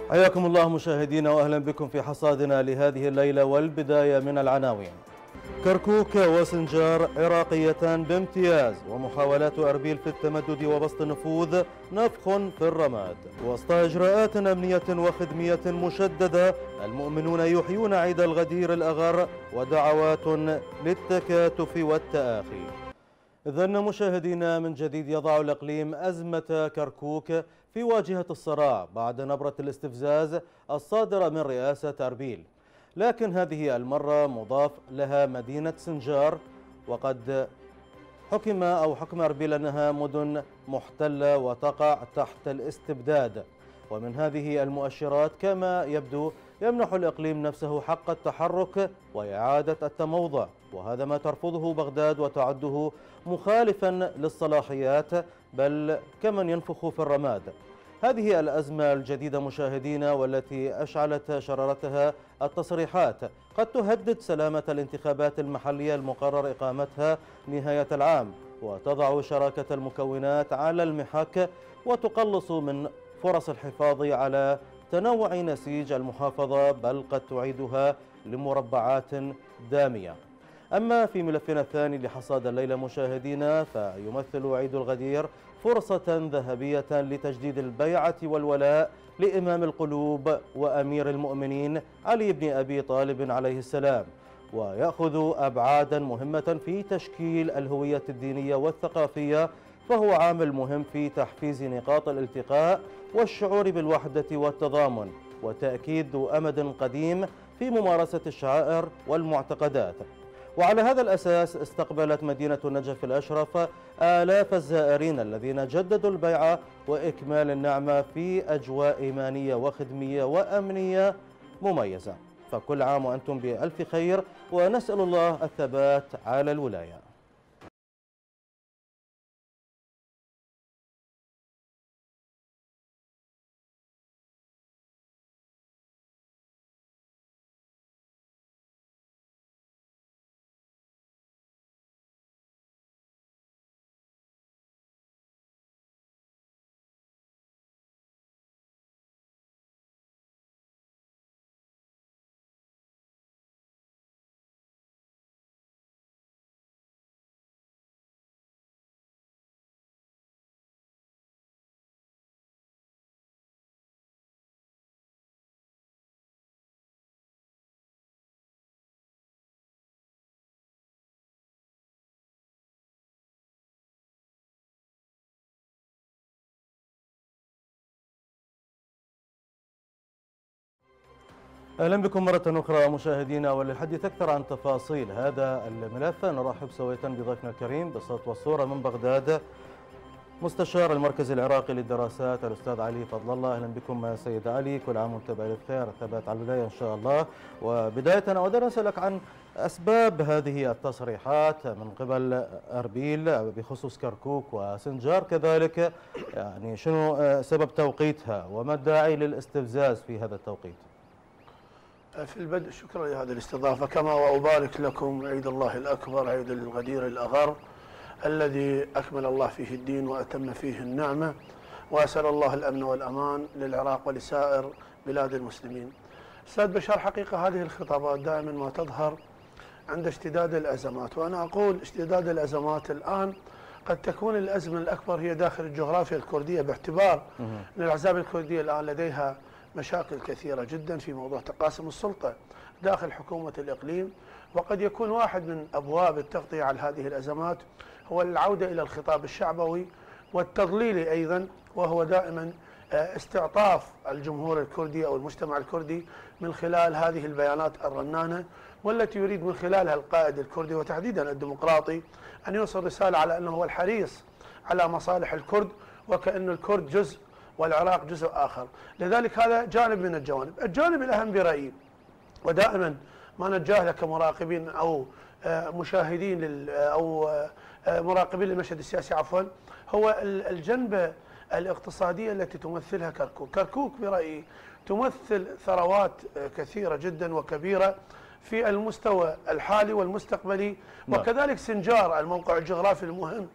حياكم الله مشاهدينا واهلا بكم في حصادنا لهذه الليله، والبدايه من العناوين. كركوك وسنجار عراقيتان بامتياز، ومحاولات أربيل في التمدد وبسط النفوذ نفخ في الرماد. وسط إجراءات أمنية وخدمية مشددة، المؤمنون يحيون عيد الغدير الأغر ودعوات للتكاتف والتآخي. إذن مشاهدينا، من جديد يضع الإقليم أزمة كركوك في واجهة الصراع بعد نبرة الاستفزاز الصادرة من رئاسة أربيل، لكن هذه المرة مضاف لها مدينة سنجار، وقد حكم أربيل أنها مدن محتلة وتقع تحت الاستبداد. ومن هذه المؤشرات كما يبدو يمنح الإقليم نفسه حق التحرك وإعادة التموضع، وهذا ما ترفضه بغداد وتعده مخالفا للصلاحيات، بل كمن ينفخ في الرماد. هذه الأزمة الجديدة مشاهدينا، والتي أشعلت شرارتها التصريحات، قد تهدد سلامة الانتخابات المحلية المقرر إقامتها نهاية العام، وتضع شراكة المكونات على المحك، وتقلص من فرص الحفاظ على تنوع نسيج المحافظة، بل قد تعيدها لمربعات دامية. أما في ملفنا الثاني لحصاد الليلة مشاهدينا، فيمثل عيد الغدير فرصة ذهبية لتجديد البيعة والولاء لإمام القلوب وأمير المؤمنين علي بن أبي طالب عليه السلام، ويأخذ أبعادا مهمة في تشكيل الهوية الدينية والثقافية، فهو عامل مهم في تحفيز نقاط الالتقاء والشعور بالوحدة والتضامن، وتأكيد أمد قديم في ممارسة الشعائر والمعتقدات. وعلى هذا الأساس استقبلت مدينة النجف الأشرف آلاف الزائرين الذين جددوا البيعة وإكمال النعمة في أجواء إيمانية وخدمية وأمنية مميزة. فكل عام وأنتم بألف خير، ونسأل الله الثبات على الولاية. أهلا بكم مرة أخرى مشاهدينا، وللحديث أكثر عن تفاصيل هذا الملف نرحب سوية بضيفنا الكريم بالصوت والصورة من بغداد مستشار المركز العراقي للدراسات الأستاذ علي فضل الله. أهلا بكم سيد علي، كل عام وأنت بألف خير، الثبات على الولاية إن شاء الله. وبداية أود أن أسألك عن أسباب هذه التصريحات من قبل أربيل بخصوص كركوك وسنجار كذلك، يعني شنو سبب توقيتها وما الداعي للاستفزاز في هذا التوقيت؟ في البدء شكرا لهذه الاستضافة، كما وأبارك لكم عيد الله الأكبر، عيد الغدير الأغر الذي أكمل الله فيه الدين وأتم فيه النعمة، وأسأل الله الأمن والأمان للعراق ولسائر بلاد المسلمين. أستاذ بشار، حقيقة هذه الخطابات دائما ما تظهر عند اشتداد الأزمات، وأنا أقول اشتداد الأزمات الآن قد تكون الأزمة الأكبر هي داخل الجغرافيا الكردية، باعتبار أن الأحزاب الكردية الآن لديها مشاكل كثيرة جدا في موضوع تقاسم السلطة داخل حكومة الإقليم، وقد يكون واحد من أبواب التغطية على هذه الأزمات هو العودة إلى الخطاب الشعبوي والتضليلي أيضا، وهو دائما استعطاف الجمهور الكردي أو المجتمع الكردي من خلال هذه البيانات الرنانة، والتي يريد من خلالها القائد الكردي وتحديدا الديمقراطي أن يوصل رسالة على أنه هو الحريص على مصالح الكرد، وكأن الكرد جزء والعراق جزء آخر. لذلك هذا جانب من الجوانب. الجانب الأهم برأيي، ودائما ما نتجاهله كمراقبين أو مشاهدين أو مراقبين للمشهد السياسي عفوا، هو الجنبة الاقتصادية التي تمثلها كركوك. كركوك برأيي تمثل ثروات كثيرة جدا وكبيرة في المستوى الحالي والمستقبلي، وكذلك سنجار الموقع الجغرافي المهم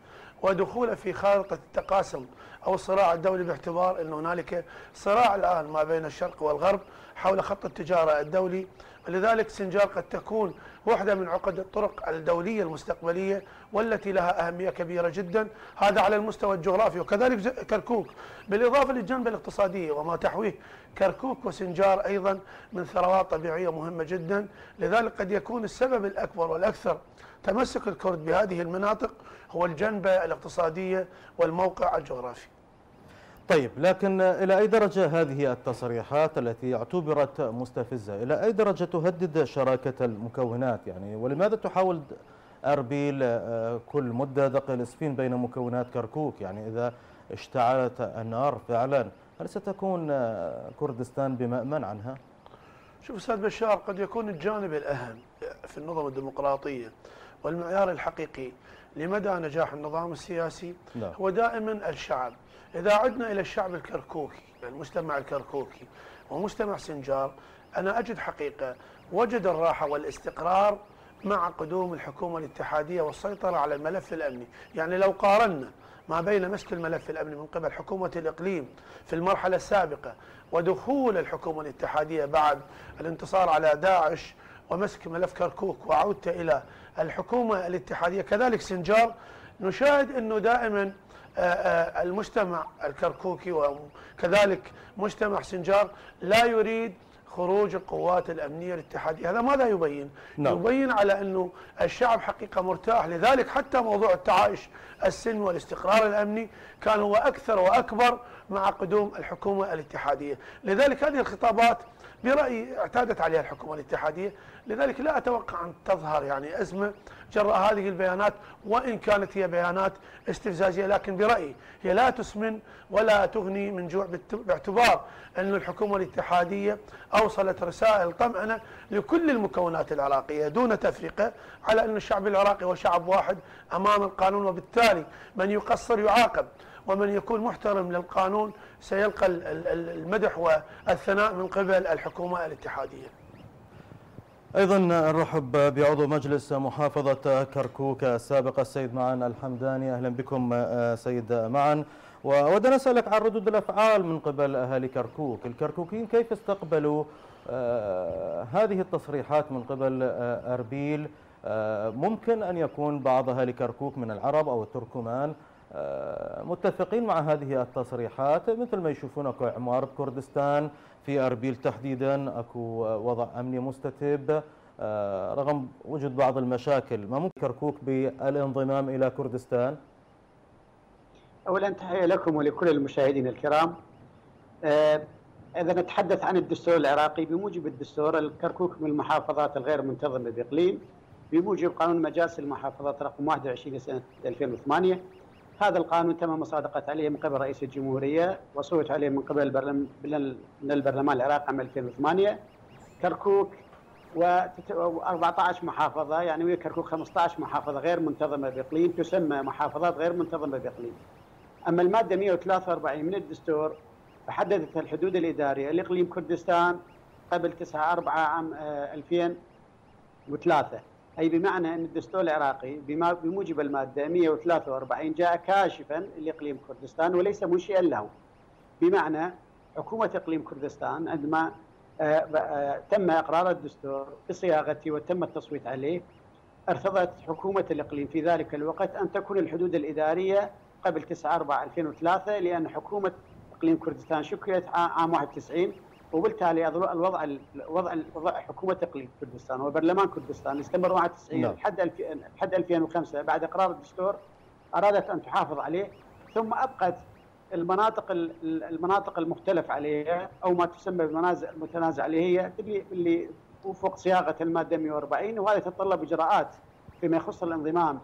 ودخوله في خارطة التقاسم أو الصراع الدولي، باعتبار أن هنالك صراع الآن ما بين الشرق والغرب حول خط التجارة الدولي. لذلك سنجار قد تكون واحدة من عقد الطرق الدولية المستقبلية والتي لها أهمية كبيرة جدا، هذا على المستوى الجغرافي. وكذلك كركوك بالإضافة للجانب الاقتصادي وما تحويه كركوك وسنجار أيضا من ثروات طبيعية مهمة جدا. لذلك قد يكون السبب الأكبر والأكثر تمسك الكرد بهذه المناطق هو الجنبة الاقتصادية والموقع الجغرافي. طيب، لكن إلى أي درجة هذه التصريحات التي اعتبرت مستفزة، إلى أي درجة تهدد شراكة المكونات؟ يعني ولماذا تحاول أربيل كل مدة دق الإسفين بين مكونات كركوك؟ يعني إذا اشتعلت النار فعلا هل ستكون كردستان بمأمن عنها؟ شوف أستاذ بشار، قد يكون الجانب الأهم في النظم الديمقراطية والمعيار الحقيقي لمدى نجاح النظام السياسي هو دائما الشعب. إذا عدنا إلى الشعب الكركوكي، المجتمع الكركوكي ومجتمع سنجار، أنا أجد حقيقة وجد الراحة والاستقرار مع قدوم الحكومة الاتحادية والسيطرة على الملف الأمني. يعني لو قارنا ما بين مسك الملف الأمني من قبل حكومة الإقليم في المرحلة السابقة ودخول الحكومة الاتحادية بعد الانتصار على داعش ومسك ملف كركوك وعودته إلى الحكومة الاتحادية، كذلك سنجار، نشاهد أنه دائما المجتمع الكركوكي وكذلك مجتمع سنجار لا يريد خروج القوات الأمنية الاتحادية. هذا ماذا يبين؟ يبين على أنه الشعب حقيقة مرتاح. لذلك حتى موضوع التعايش السلمي والاستقرار الأمني كان هو أكثر وأكبر مع قدوم الحكومة الاتحادية. لذلك هذه الخطابات برأيي اعتادت عليها الحكومة الاتحادية، لذلك لا أتوقع أن تظهر يعني أزمة جراء هذه البيانات، وإن كانت هي بيانات استفزازية، لكن برأيي هي لا تسمن ولا تغني من جوع، باعتبار أن الحكومة الاتحادية أوصلت رسائل طمأنة لكل المكونات العراقية دون تفرقة على أن الشعب العراقي هو شعب واحد أمام القانون، وبالتالي من يقصر يعاقب ومن يكون محترم للقانون سيلقى المدح والثناء من قبل الحكومة الاتحادية. أيضا نرحب بعضو مجلس محافظة كركوك السابق السيد معن الحمداني. أهلا بكم سيد معن، وودنا نسألك عن ردود الأفعال من قبل أهالي كركوك. الكركوكيين كيف استقبلوا هذه التصريحات من قبل أربيل؟ ممكن أن يكون بعض أهالي كركوك من العرب أو التركمان متفقين مع هذه التصريحات، مثل ما يشوفون اكو اعمار بكردستان، في اربيل تحديدا اكو وضع امني مستتب رغم وجود بعض المشاكل. ما ممكن كركوك بالانضمام الى كردستان؟ اولا تحيه لكم ولكل المشاهدين الكرام. اذا نتحدث عن الدستور العراقي، بموجب الدستور الكركوك من المحافظات الغير منتظمه باقليم بموجب قانون مجالس المحافظات رقم 21 لسنه 2008. هذا القانون تم مصادقة عليه من قبل رئيس الجمهورية وصوت عليه من قبل البرلمان العراقي عام 2008. كركوك و14 محافظة، يعني ويا كركوك 15 محافظة غير منتظمة بإقليم تسمى محافظات غير منتظمة بإقليم. أما المادة 143 من الدستور فحددت الحدود الإدارية لإقليم كردستان قبل 9/4 عام 2003، أي بمعنى أن الدستور العراقي بموجب المادة 143 جاء كاشفا لإقليم كردستان وليس منشئا له. بمعنى حكومة إقليم كردستان عندما تم إقرار الدستور بصياغته وتم التصويت عليه، ارتضت حكومة الإقليم في ذلك الوقت أن تكون الحدود الإدارية قبل 9/4/2003، لأن حكومة إقليم كردستان شكلت عام 91، وبالتالي وضع حكومة إقليم كردستان وبرلمان كردستان استمر 91 لحد 2005. بعد إقرار الدستور أرادت أن تحافظ عليه، ثم أبقت المناطق المختلف عليها أو ما تسمى بالمتنازع عليه اللي وفق صياغة المادة 140، وهذا يتطلب إجراءات فيما يخص الانضمام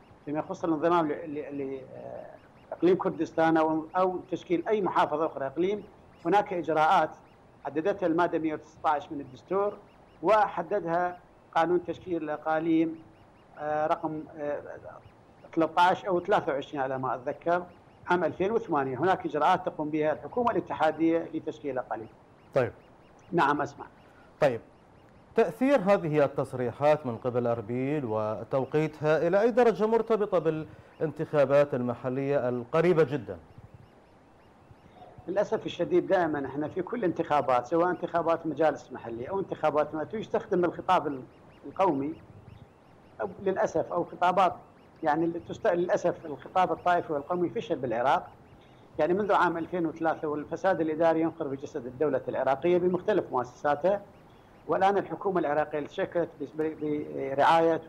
لإقليم كردستان أو تشكيل أي محافظة أخرى إقليم. هناك إجراءات حددتها المادة 119 من الدستور، وحددها قانون تشكيل الأقاليم رقم 13 أو 23 على ما أتذكر عام 2008. هناك إجراءات تقوم بها الحكومة الاتحادية لتشكيل الأقاليم. طيب. نعم أسمع. طيب، تأثير هذه التصريحات من قبل أربيل وتوقيتها إلى أي درجة مرتبطة بالانتخابات المحلية القريبة جدا؟ للأسف الشديد دائما احنا في كل انتخابات، سواء انتخابات مجالس محلية أو انتخابات ما يستخدم الخطاب القومي للأسف، أو خطابات يعني للأسف الخطاب الطائفي والقومي فشل بالعراق. يعني منذ عام 2003 والفساد الإداري ينخر بجسد الدولة العراقية بمختلف مؤسساتها، والآن الحكومة العراقية تشكلت برعاية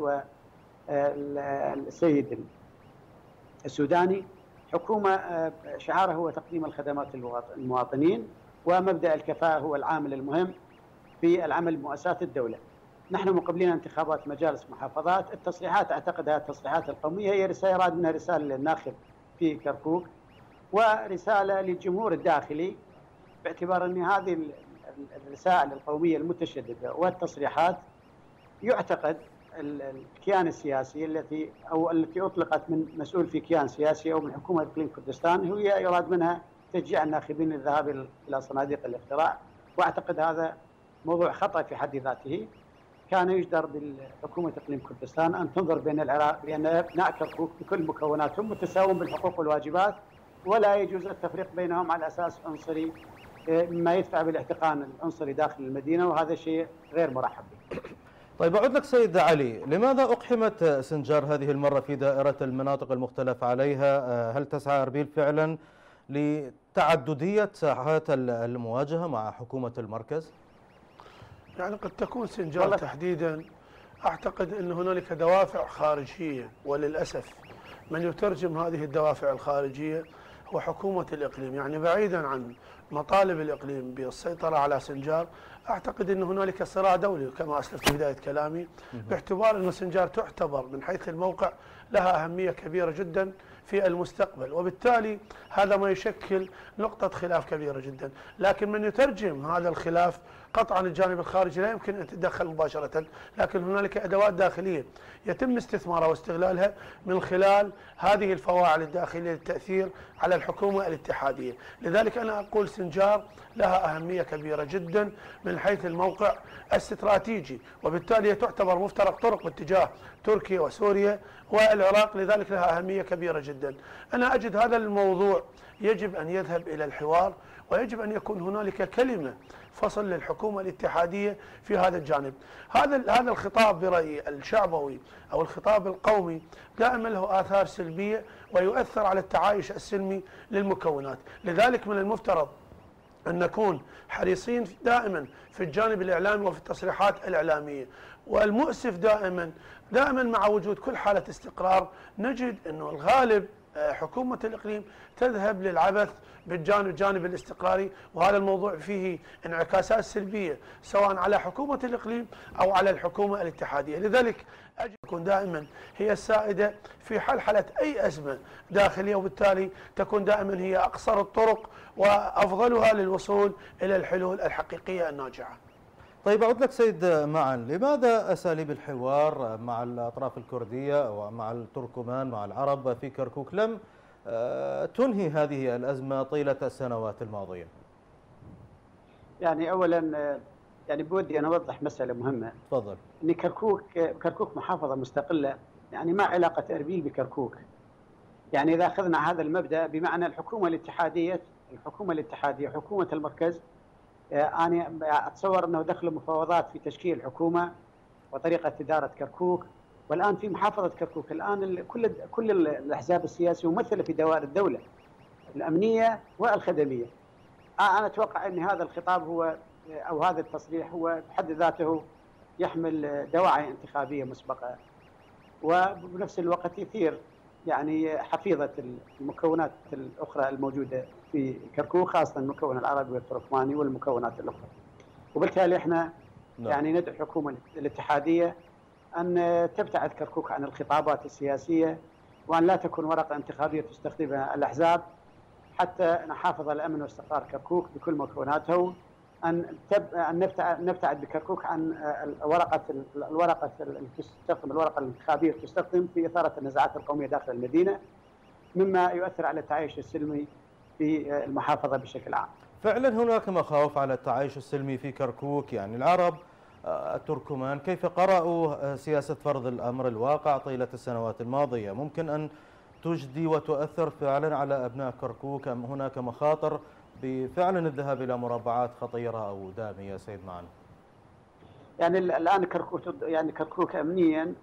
السيد السوداني حكومة شعارها هو تقديم الخدمات للمواطنين، ومبدأ الكفاءة هو العامل المهم في العمل بمؤسسات الدولة. نحن مقبلين انتخابات مجالس محافظات. التصريحات أعتقد هذه التصريحات القومية هي رسالة يراد منها رسالة للناخب في كركوك ورسالة للجمهور الداخلي، باعتبار أن هذه الرسائل القومية المتشددة والتصريحات يعتقد الكيان السياسي التي أطلقت من مسؤول في كيان سياسي أو من حكومة إقليم كردستان هي يراد منها تشجيع الناخبين للذهاب إلى صناديق الاقتراع، وأعتقد هذا موضوع خطأ في حد ذاته. كان يجدر بالحكومة إقليم كردستان أن تنظر بأن أبناء كركوك بكل مكوناتهم متساوون بالحقوق والواجبات، ولا يجوز التفريق بينهم على أساس عنصري مما يدفع بالاحتقان العنصري داخل المدينة، وهذا شيء غير مرحب به. طيب أعود لك سيد علي، لماذا أقحمت سنجار هذه المرة في دائرة المناطق المختلف عليها؟ هل تسعى أربيل فعلا لتعددية ساحات المواجهة مع حكومة المركز؟ يعني قد تكون سنجار تحديدا، أعتقد أن هنالك دوافع خارجية، وللأسف من يترجم هذه الدوافع الخارجية هو حكومة الإقليم. يعني بعيدا عن مطالب الإقليم بالسيطرة على سنجار، أعتقد أن هنالك صراع دولي كما أسلفت في بداية كلامي، باعتبار أن سنجار تعتبر من حيث الموقع لها أهمية كبيرة جدا في المستقبل، وبالتالي هذا ما يشكل نقطة خلاف كبيرة جدا. لكن من يترجم هذا الخلاف، قطعا الجانب الخارجي لا يمكن أن يتدخل مباشرة، لكن هنالك أدوات داخلية يتم استثمارها واستغلالها من خلال هذه الفواعل الداخلية للتأثير على الحكومة الاتحادية. لذلك أنا أقول سنجار لها أهمية كبيرة جدا من حيث الموقع الاستراتيجي، وبالتالي تعتبر مفترق طرق باتجاه تركيا وسوريا والعراق، لذلك لها أهمية كبيرة جدا. أنا أجد هذا الموضوع يجب أن يذهب إلى الحوار، ويجب أن يكون هنالك كلمة فصل للحكومة الاتحادية في هذا الجانب. هذا الخطاب برأيي الشعبوي أو الخطاب القومي دائما له آثار سلبية ويؤثر على التعايش السلمي للمكونات. لذلك من المفترض أن نكون حريصين دائما في الجانب الإعلامي وفي التصريحات الإعلامية. والمؤسف دائما مع وجود كل حالة استقرار نجد أنه الغالب حكومة الإقليم تذهب للعبث بالجانب الاستقراري، وهذا الموضوع فيه انعكاسات سلبية سواء على حكومة الإقليم أو على الحكومة الاتحادية. لذلك أجب تكون دائما هي السائدة في حلحلة أي أزمة داخلية، وبالتالي تكون دائما هي أقصر الطرق وأفضلها للوصول إلى الحلول الحقيقية الناجعة. طيب أعود لك سيد معا، لماذا أساليب الحوار مع الأطراف الكردية ومع التركمان مع العرب في كركوك لم تنهي هذه الأزمة طيلة السنوات الماضية؟ يعني أولا يعني بودي أن أوضح مسألة مهمة. تفضل. أن كركوك محافظة مستقلة، يعني ما علاقة أربيل بكركوك. يعني إذا أخذنا هذا المبدأ بمعنى الحكومة الاتحادية حكومة المركز، أنا أتصور أنه دخلوا مفاوضات في تشكيل الحكومة وطريقة إدارة كركوك، والآن في محافظة كركوك الآن كل الأحزاب السياسية ممثلة في دوائر الدولة الأمنية والخدمية. أنا أتوقع أن هذا الخطاب هو أو هذا التصريح هو بحد ذاته يحمل دواعي انتخابية مسبقة، وبنفس الوقت يثير يعني حفيظة المكونات الأخرى الموجودة في كركوك، خاصة المكون العربي والتركماني والمكونات الأخرى. وبالتالي احنا يعني ندعو الحكومة الاتحادية أن تبتعد كركوك عن الخطابات السياسية، وأن لا تكون ورقة انتخابية تستخدمها الأحزاب، حتى نحافظ على الأمن واستقرار كركوك بكل مكوناته. أن نبتعد بكركوك عن الورقة الانتخابية تستخدم في إثارة النزاعات القومية داخل المدينة، مما يؤثر على التعايش السلمي في المحافظة بشكل عام. فعلا هناك مخاوف على التعايش السلمي في كركوك، يعني العرب التركمان كيف قرأوا سياسة فرض الأمر الواقع طيلة السنوات الماضية؟ ممكن أن تجدي وتؤثر فعلا على أبناء كركوك، أم هناك مخاطر بفعلا الذهاب إلى مربعات خطيرة أو دامية سيد معن؟ يعني الآن كركوك أمنيا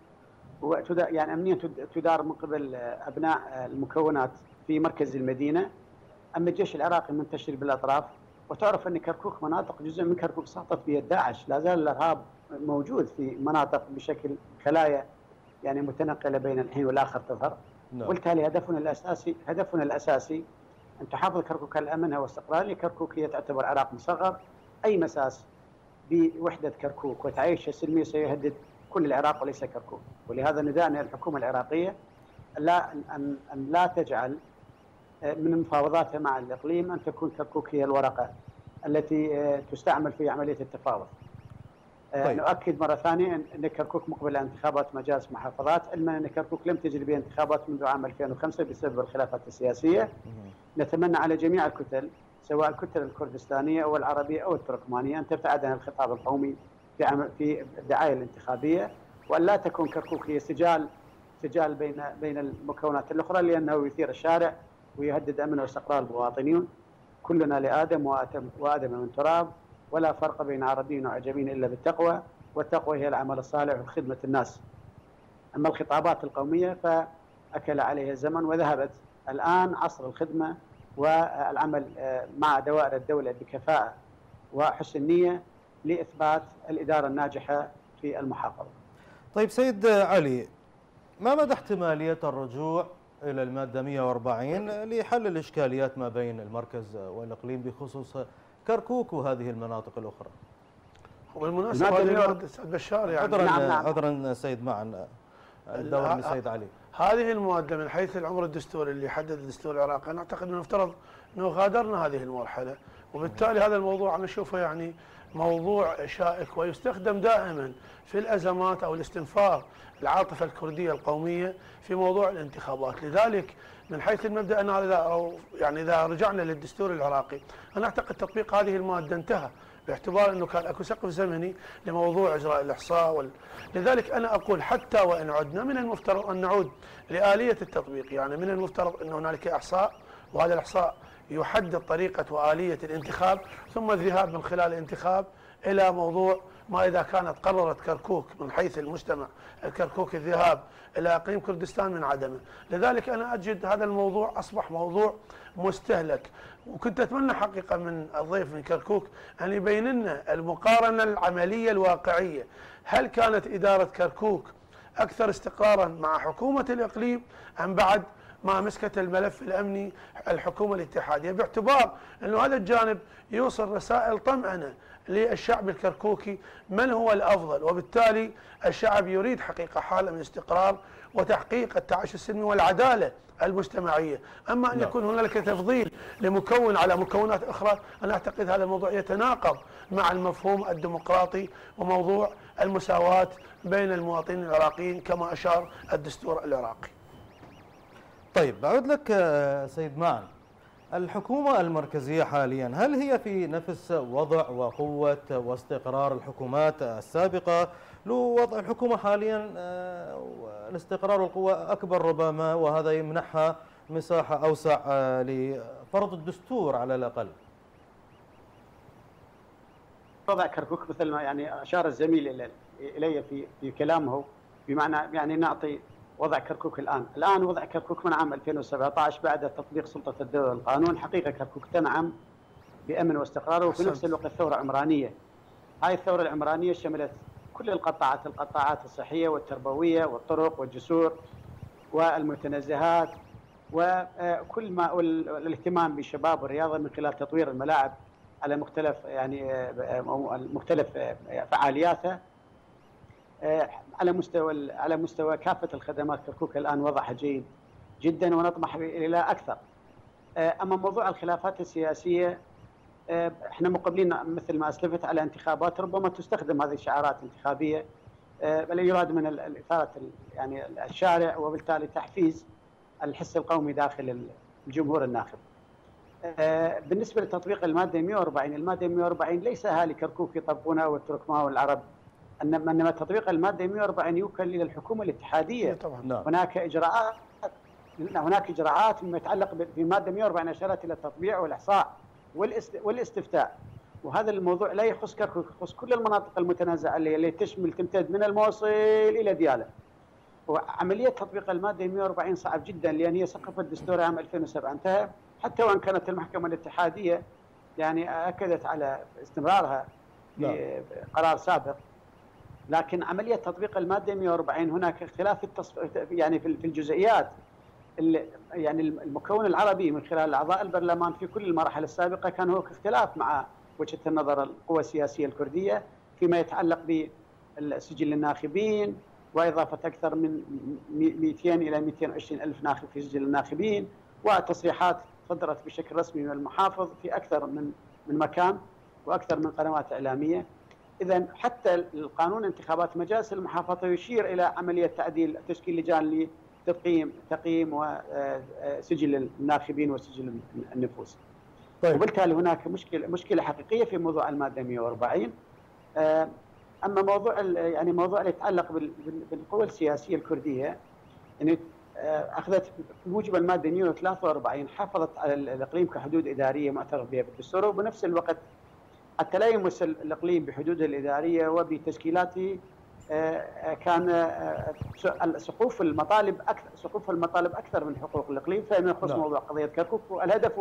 أمنيا تدار من قبل أبناء المكونات في مركز المدينة، أما الجيش العراقي منتشر بالأطراف. وتعرف أن كركوك مناطق، جزء من كركوك سقطت بيد داعش، لا زال الإرهاب موجود في مناطق بشكل خلايا يعني متنقلة بين الحين والآخر تظهر. وبالتالي هدفنا الأساسي أن تحافظ كركوك على أمنها واستقرارها. كركوك هي تعتبر عراق مصغر، أي مساس بوحدة كركوك وتعيشها سلمية سيهدد كل العراق وليس كركوك. ولهذا نداءنا للحكومة العراقية أن لا تجعل من مفاوضاتها مع الإقليم أن تكون كركوك هي الورقة التي تستعمل في عملية التفاوض. طيب. نؤكد مرة ثانية أن كركوك مقبل على انتخابات مجالس محافظات، علما أن كركوك لم تجري بها انتخابات منذ عام 2005 بسبب الخلافات السياسية. نتمنى على جميع الكتل، سواء الكتل الكردستانية أو العربية أو التركمانية، أن تبتعد عن الخطاب القومي في الدعاية الانتخابية، وأن لا تكون كركوك هي سجال بين المكونات الأخرى، لأنه يثير الشارع ويهدد أمن واستقرار المواطنين. كلنا لآدم وآدم من تراب، ولا فرق بين عربي وعجمي إلا بالتقوى، والتقوى هي العمل الصالح وخدمة الناس. أما الخطابات القومية فأكل عليها الزمن وذهبت. الآن عصر الخدمة والعمل مع دوائر الدولة بكفاءة وحسن نية لإثبات الإدارة الناجحة في المحافظة. طيب سيد علي، ما مدى احتمالية الرجوع إلى المادة 140 لحل الإشكاليات ما بين المركز والإقليم بخصوص كركوك وهذه المناطق الأخرى؟ وبالمناسبة هذه المادة سيد بشار يعني عذرا سيد معن، الدور من سيد علي. هذه المادة من حيث العمر الدستوري اللي حدد الدستور العراقي، أنا أعتقد أنه نفترض أنه غادرنا هذه المرحلة، وبالتالي هذا الموضوع أنا أشوفه يعني موضوع شائك ويستخدم دائما في الأزمات أو الاستنفار العاطفة الكردية القومية في موضوع الانتخابات. لذلك من حيث المبدأ أنا إذا رجعنا للدستور العراقي، أنا أعتقد تطبيق هذه المادة انتهى، باعتبار أنه كان أكو سقف زمني لموضوع إجراء الإحصاء لذلك أنا أقول حتى وإن عدنا من المفترض أن نعود لآلية التطبيق. يعني من المفترض أن هنالك إحصاء، وهذا الإحصاء يحدد طريقة وآلية الانتخاب، ثم الذهاب من خلال الانتخاب إلى موضوع ما إذا كانت قررت كركوك من حيث المجتمع الكركوك الذهاب إلى إقليم كردستان من عدمه. لذلك أنا أجد هذا الموضوع أصبح موضوع مستهلك، وكنت أتمنى حقيقة من الضيف من كركوك أن يبين لنا المقارنة العملية الواقعية. هل كانت إدارة كركوك أكثر استقرارا مع حكومة الإقليم أم بعد ما مسكت الملف الأمني الحكومة الاتحادية، باعتبار أنه هذا الجانب يوصل رسائل طمأنة للشعب الكركوكي من هو الأفضل، وبالتالي الشعب يريد حقيقة حالة من استقرار وتحقيق التعايش السلمي والعدالة المجتمعية. أما أن يكون هنالك تفضيل لمكون على مكونات أخرى، أنا أعتقد هذا الموضوع يتناقض مع المفهوم الديمقراطي وموضوع المساواة بين المواطنين العراقيين كما أشار الدستور العراقي. طيب بعود لك سيد معن، الحكومة المركزية حاليا هل هي في نفس وضع وقوة واستقرار الحكومات السابقة؟ لو وضع الحكومة حاليا الاستقرار والقوة أكبر ربما، وهذا يمنحها مساحة أوسع لفرض الدستور على الأقل. وضع كركوك مثل ما يعني أشار الزميل إلي في كلامه، بمعنى يعني نعطي وضع كركوك الآن وضع كركوك من عام 2017 بعد تطبيق سلطة الدولة والقانون. حقيقة كركوك تنعم بأمن واستقرار، وفي نفس الوقت ثورة عمرانية. هاي الثورة العمرانية شملت كل القطاعات الصحية والتربوية والطرق والجسور والمتنزهات وكل ما والاهتمام بالشباب والرياضة من خلال تطوير الملاعب على مختلف فعالياتها. على مستوى كافة الخدمات كركوك الآن وضعها جيد جدا، ونطمح إلى أكثر. أما موضوع الخلافات السياسية، احنا مقبلين مثل ما أسلفت على انتخابات، ربما تستخدم هذه الشعارات انتخابية بل يراد من إثارة يعني الشارع، وبالتالي تحفيز الحس القومي داخل الجمهور الناخب. بالنسبة لتطبيق المادة 140 ليس أهالي كركوك يطبقونها والتركمان والعرب انما تطبيق الماده 140 يوكل الى الحكومه الاتحاديه. طبعا. نعم. هناك اجراءات فيما يتعلق بماده 140 اشارت الى التطبيع والاحصاء والاستفتاء، وهذا الموضوع لا يخص كركوك، يخص كل المناطق المتنازعه اللي تمتد من الموصل الى دياله. وعمليه تطبيق الماده 140 صعب جدا، لان هي سقفت دستور عام 2007 انتهى، حتى وان كانت المحكمه الاتحاديه يعني اكدت على استمرارها بقرار سابق، لكن عمليه تطبيق الماده 140 هناك اختلاف يعني في الجزئيات. يعني المكون العربي من خلال اعضاء البرلمان في كل المراحل السابقه كان هناك اختلاف مع وجهه النظر القوى السياسيه الكرديه فيما يتعلق بسجل الناخبين واضافه اكثر من 200 الى 220 الف ناخب في سجل الناخبين، وتصريحات صدرت بشكل رسمي من المحافظ في اكثر من مكان واكثر من قنوات اعلاميه. اذا حتى القانون انتخابات مجالس المحافظه يشير الى عمليه تعديل تشكيل لجان تقييم وسجل الناخبين وسجل النفوس. طيب. وبالتالي هناك مشكله حقيقيه في موضوع الماده 140. اما موضوع موضوع اللي يتعلق بالقوى السياسيه الكرديه، يعني اخذت بموجب الماده 143 حافظت على الاقليم كحدود اداريه معترف بها بالدستور، وبنفس الوقت حتى لا يمس الاقليم بحدوده الاداريه وبتشكيلاته كان سقوف المطالب اكثر من حقوق الاقليم، فيما يخص موضوع قضيه كركوك. والهدف هو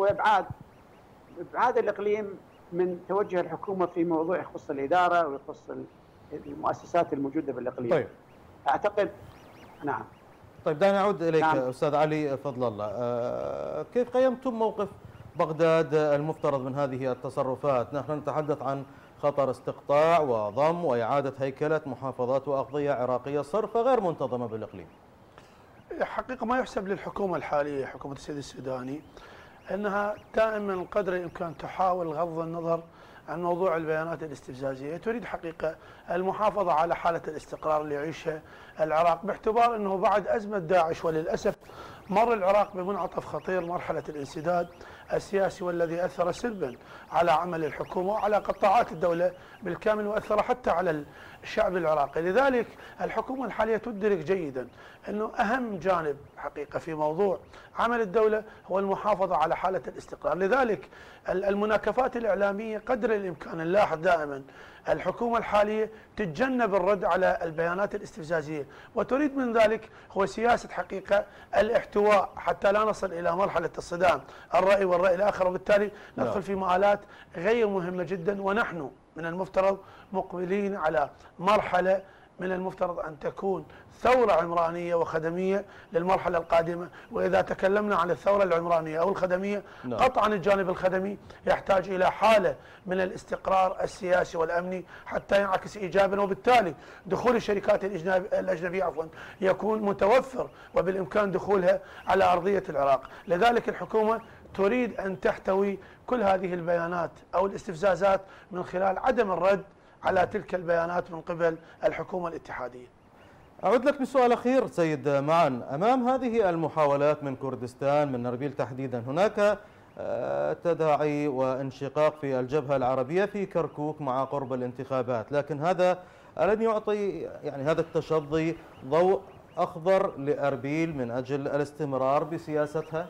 ابعاد الاقليم من توجه الحكومه في موضوع يخص الاداره ويخص المؤسسات الموجوده بالاقليم. طيب. اعتقد. نعم. طيب دعني اعود اليك. نعم. استاذ علي فضل الله، كيف قيمتم موقف بغداد المفترض من هذه التصرفات؟ نحن نتحدث عن خطر استقطاع وضم وإعادة هيكلة محافظات وأقضية عراقية صرفة غير منتظمة بالإقليم. حقيقة ما يحسب للحكومة الحالية، حكومة السيد السوداني، أنها دائما قدر الإمكان تحاول غض النظر عن موضوع البيانات الاستفزازية. تريد حقيقة المحافظة على حالة الاستقرار اللي يعيشها العراق، باعتبار أنه بعد أزمة داعش وللأسف مر العراق بمنعطف خطير، مرحلة الانسداد السياسي والذي أثر سلبا على عمل الحكومة وعلى قطاعات الدولة بالكامل، وأثر حتى على الشعب العراقي. لذلك الحكومة الحالية تدرك جيدا أنه أهم جانب حقيقة في موضوع عمل الدولة هو المحافظة على حالة الاستقرار. لذلك المناكفات الإعلامية قدر الإمكان نلاحظ دائما الحكومة الحالية تتجنب الرد على البيانات الاستفزازية، وتريد من ذلك هو سياسة حقيقة الاحتواء حتى لا نصل إلى مرحلة الصدام الرأي والرأي الآخر، وبالتالي ندخل في مآلات غير مهمة جدا. ونحن من المفترض مقبلين على مرحلة من المفترض أن تكون ثورة عمرانية وخدمية للمرحلة القادمة. وإذا تكلمنا عن الثورة العمرانية أو الخدمية، قطعا الجانب الخدمي يحتاج إلى حالة من الاستقرار السياسي والأمني حتى ينعكس إيجابا، وبالتالي دخول الشركات الأجنبية يكون متوفر وبالإمكان دخولها على أرضية العراق. لذلك الحكومة تريد أن تحتوي كل هذه البيانات أو الاستفزازات من خلال عدم الرد على تلك البيانات من قبل الحكومة الاتحادية. أعود لك بسؤال أخير سيد معن، أمام هذه المحاولات من كردستان من أربيل تحديدا، هناك تداعي وانشقاق في الجبهة العربية في كركوك مع قرب الانتخابات، لكن هذا ألن يعطي يعني هذا التشظي ضوء أخضر لأربيل من أجل الاستمرار بسياستها؟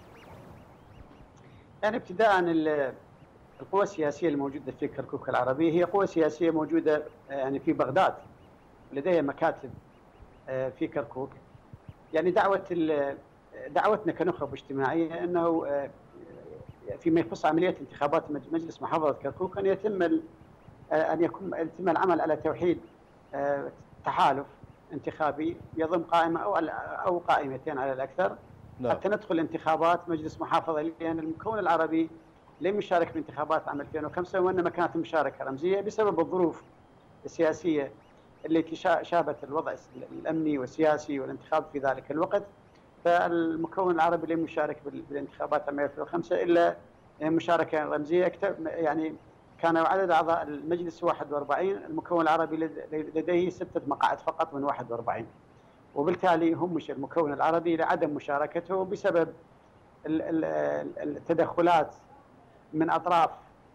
يعني ابتداء القوى السياسية الموجودة في كركوك العربية هي قوى سياسية موجودة يعني في بغداد، لديها مكاتب في كركوك. يعني دعوتنا كنخب اجتماعية أنه فيما يخص عملية انتخابات مجلس محافظة كركوك أن يتم العمل على توحيد تحالف انتخابي يضم قائمة أو قائمتين على الأكثر حتى ندخل انتخابات مجلس محافظة، لأن المكون العربي لم يشارك في انتخابات عام 2005 وإنما كانت المشاركة رمزية بسبب الظروف السياسية التي شابت الوضع الأمني والسياسي والانتخاب في ذلك الوقت. فالمكون العربي لم يشارك بالانتخابات عام 2005 إلا مشاركة رمزية. يعني كان عدد أعضاء المجلس 41، المكون العربي لديه 6 مقاعد فقط من 41، وبالتالي همش المكون العربي لعدم مشاركته بسبب التدخلات من أطراف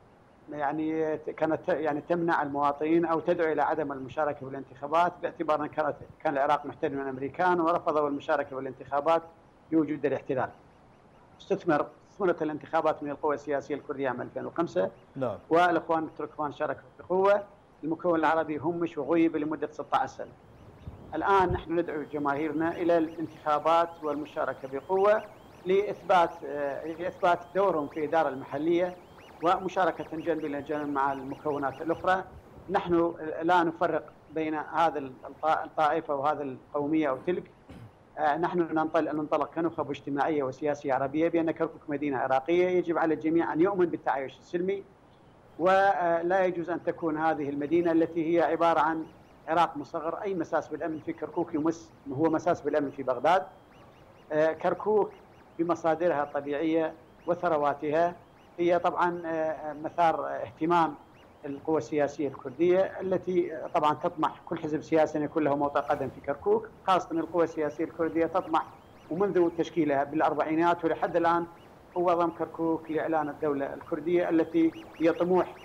يعني كانت يعني تمنع المواطنين أو تدعو إلى عدم المشاركة بالانتخابات، باعتبار أن كان العراق محتل من الأمريكان ورفضوا المشاركة بالانتخابات بوجود الاحتلال. استثمرت الانتخابات من القوى السياسية الكردية عام 2005. نعم. والإخوان التركمان شاركوا بقوة. المكون العربي همش وغيب لمدة 16 سنة. الآن نحن ندعو جماهيرنا إلى الانتخابات والمشاركة بقوة لإثبات دورهم في الإدارة المحلية ومشاركة جنب إلى جنب مع المكونات الأخرى. نحن لا نفرق بين هذا الطائفة وهذا القومية أو تلك. نحن ننطلق كنخب اجتماعية وسياسية عربية بأن كركوك مدينة عراقية، يجب على الجميع أن يؤمن بالتعايش السلمي، ولا يجوز أن تكون هذه المدينة التي هي عبارة عن عراق مصغر. أي مساس بالأمن في كركوك يمس هو مساس بالأمن في بغداد. كركوك بمصادرها الطبيعية وثرواتها هي طبعا مثار اهتمام القوى السياسية الكردية، التي طبعا تطمح كل حزب سياسي أن يكون له موطئ قدم في كركوك. خاصة القوى السياسية الكردية تطمح ومنذ تشكيلها بالأربعينات ولحد الآن هو ضم كركوك لإعلان الدولة الكردية، التي هي طموح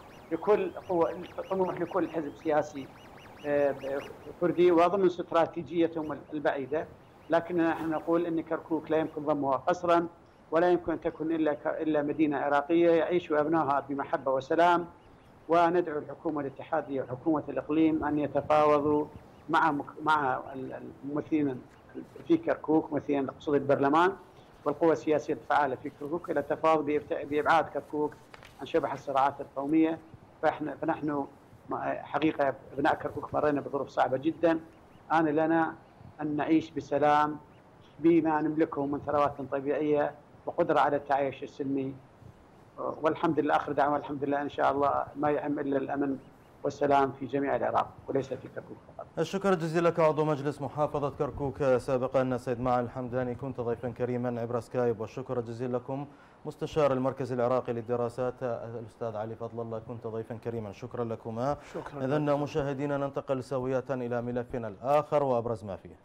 لكل حزب سياسي كردي وضمن استراتيجيتهم البعيدة. لكن نحن نقول أن كركوك لا يمكن ضمها قصرا، ولا يمكن أن تكون إلا مدينة عراقية يعيش أبنائها بمحبة وسلام. وندعو الحكومة الاتحادية وحكومة الإقليم أن يتفاوضوا مع الممثلين في كركوك، ممثلين اقصد البرلمان والقوى السياسية الفعالة في كركوك، إلى التفاوض بإبعاد كركوك عن شبح الصراعات القومية. فنحن حقيقة أبناء كركوك مرينا بظروف صعبة جدا. آن لنا أن نعيش بسلام بما نملكه من ثروات طبيعية وقدرة على التعايش السلمي. والحمد لله، آخر دعوة الحمد لله إن شاء الله ما يعم إلا الأمن والسلام في جميع العراق وليس في كركوك فقط. الشكر الجزيل لك عضو مجلس محافظة كركوك سابقا سيد معن الحمداني، كنت ضيفا كريما عبر سكايب. والشكر الجزيل لكم مستشار المركز العراقي للدراسات الأستاذ علي فضل الله، كنت ضيفا كريما. شكرا لكما. إذن مشاهدينا ننتقل سوية إلى ملفنا الآخر وأبرز ما فيه.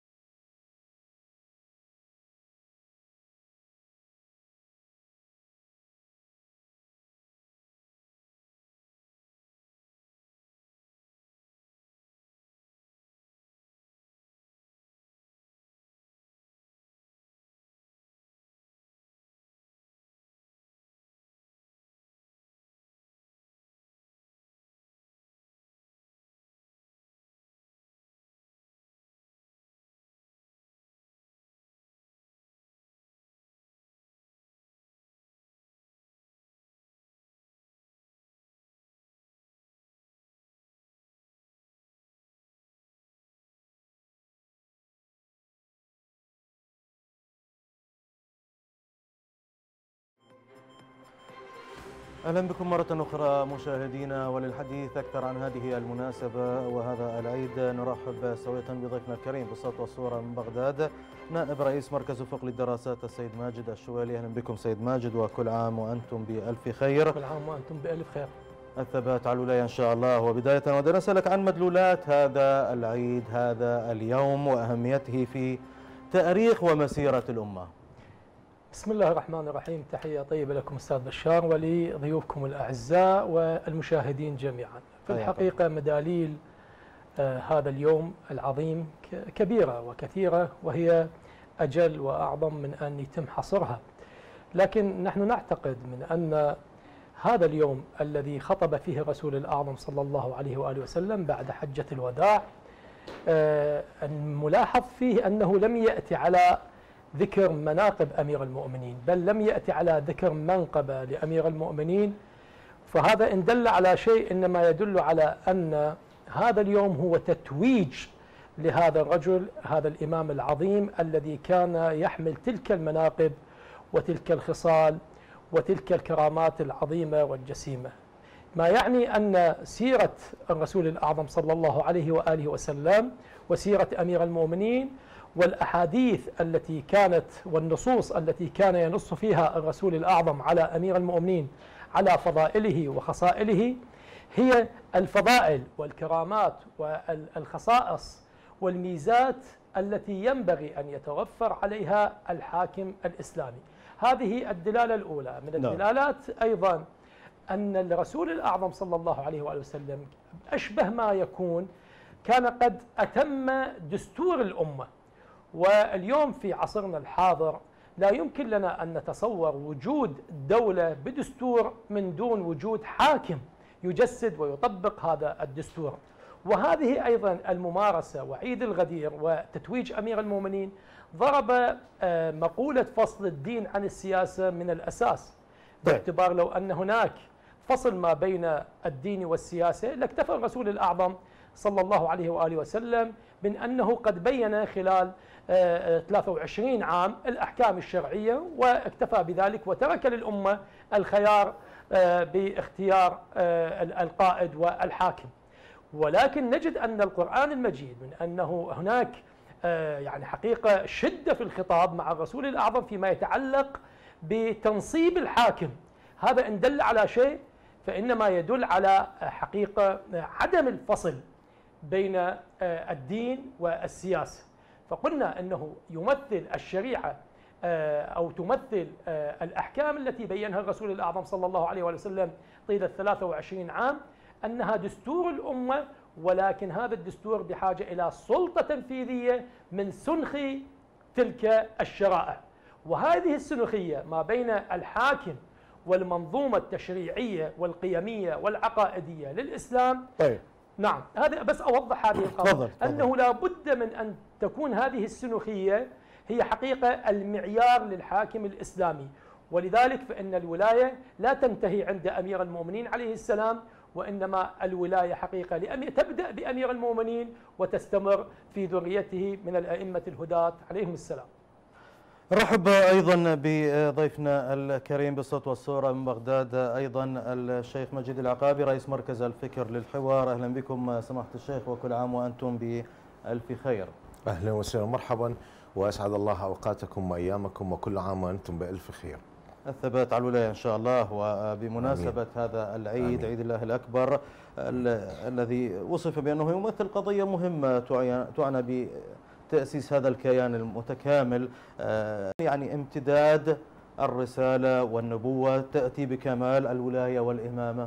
أهلا بكم مرة أخرى مشاهدينا، وللحديث أكثر عن هذه المناسبة وهذا العيد نرحب سوية بضيفنا الكريم بالصوت والصورة من بغداد نائب رئيس مركز أفق للدراسات السيد ماجد الشوالي. أهلا بكم سيد ماجد، وكل عام وأنتم بألف خير. كل عام وأنتم بألف خير. الثبات على الولاية إن شاء الله. وبداية ودنا نسألك عن مدلولات هذا العيد، هذا اليوم، وأهميته في تاريخ ومسيرة الأمة. بسم الله الرحمن الرحيم. تحية طيبة لكم أستاذ بشار ولضيوفكم الأعزاء والمشاهدين جميعا. في الحقيقة مداليل هذا اليوم العظيم كبيرة وكثيرة، وهي أجل وأعظم من أن يتم حصرها. لكن نحن نعتقد من أن هذا اليوم الذي خطب فيه الرسول الأعظم صلى الله عليه وآله وسلم بعد حجة الوداع، الملاحظ فيه أنه لم يأتي على ذكر مناقب أمير المؤمنين، بل لم يأتي على ذكر منقبة لأمير المؤمنين. فهذا إن دل على شيء إنما يدل على أن هذا اليوم هو تتويج لهذا الرجل، هذا الإمام العظيم الذي كان يحمل تلك المناقب وتلك الخصال وتلك الكرامات العظيمة والجسيمة. ما يعني أن سيرة الرسول الأعظم صلى الله عليه وآله وسلم وسيرة أمير المؤمنين والأحاديث التي كانت والنصوص التي كان ينص فيها الرسول الأعظم على أمير المؤمنين على فضائله وخصائله هي الفضائل والكرامات والخصائص والميزات التي ينبغي أن يتوفر عليها الحاكم الإسلامي. هذه الدلالة الأولى. من الدلالات أيضا أن الرسول الأعظم صلى الله عليه وآله وسلم أشبه ما يكون كان قد أتم دستور الأمة. واليوم في عصرنا الحاضر لا يمكن لنا أن نتصور وجود دولة بدستور من دون وجود حاكم يجسد ويطبق هذا الدستور. وهذه أيضا الممارسة وعيد الغدير وتتويج أمير المؤمنين ضرب مقولة فصل الدين عن السياسة من الأساس، باعتبار لو أن هناك فصل ما بين الدين والسياسة لاكتفى الرسول الأعظم صلى الله عليه وآله وسلم من أنه قد بين خلال 23 عام الأحكام الشرعية واكتفى بذلك، وترك للأمة الخيار باختيار القائد والحاكم. ولكن نجد أن القرآن المجيد من أنه هناك يعني حقيقة شدة في الخطاب مع الرسول الأعظم فيما يتعلق بتنصيب الحاكم. هذا إن دل على شيء فإنما يدل على حقيقة عدم الفصل بين الدين والسياسة. فقلنا أنه يمثل الشريعة أو تمثل الأحكام التي بينها الرسول الأعظم صلى الله عليه وسلم طيلة 23 عام أنها دستور الأمة، ولكن هذا الدستور بحاجة إلى سلطة تنفيذية من سنخ تلك الشرائع. وهذه السنخية ما بين الحاكم والمنظومة التشريعية والقيمية والعقائدية للإسلام. طيب. نعم، هذا بس أوضح هذه القضية، أنه لا بد من أن تكون هذه السنوخية هي حقيقة المعيار للحاكم الإسلامي. ولذلك فإن الولاية لا تنتهي عند أمير المؤمنين عليه السلام، وإنما الولاية حقيقة تبدأ بأمير المؤمنين وتستمر في ذريته من الأئمة الهداة عليهم السلام. نرحب أيضا بضيفنا الكريم بالصوت والصورة من بغداد أيضا الشيخ مجيد العقابي رئيس مركز الفكر للحوار. أهلا بكم سماحة الشيخ، وكل عام وأنتم بألف خير. أهلا وسهلا ومرحبا، وأسعد الله أوقاتكم وأيامكم، وكل عام وأنتم بألف خير. الثبات على الولاية إن شاء الله. وبمناسبة هذا العيد، عيد الله الأكبر الذي وصف بأنه يمثل قضية مهمة تعنى بتأسيس هذا الكيان المتكامل، يعني امتداد الرسالة والنبوة تأتي بكمال الولاية والإمامة.